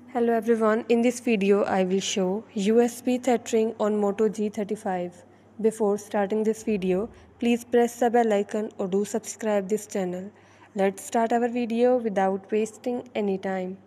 Hello everyone, in this video I will show USB tethering on Moto G35. Before starting this video, please press the bell icon or do subscribe this channel. Let's start our video without wasting any time.